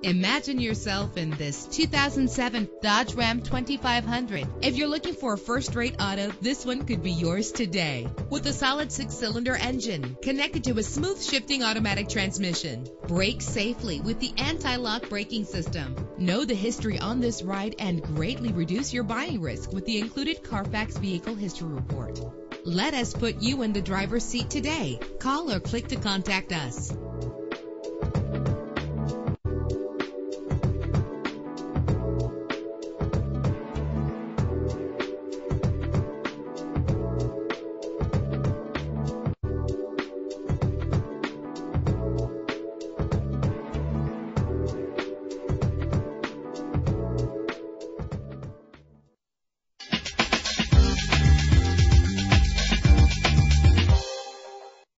Imagine yourself in this 2007 Dodge Ram 2500. If you're looking for a first-rate auto, this one could be yours today. With a solid 6-cylinder engine connected to a smooth shifting automatic transmission. Brake safely with the anti-lock braking system. Know the history on this ride and greatly reduce your buying risk with the included Carfax Vehicle History Report. Let us put you in the driver's seat today. Call or click to contact us.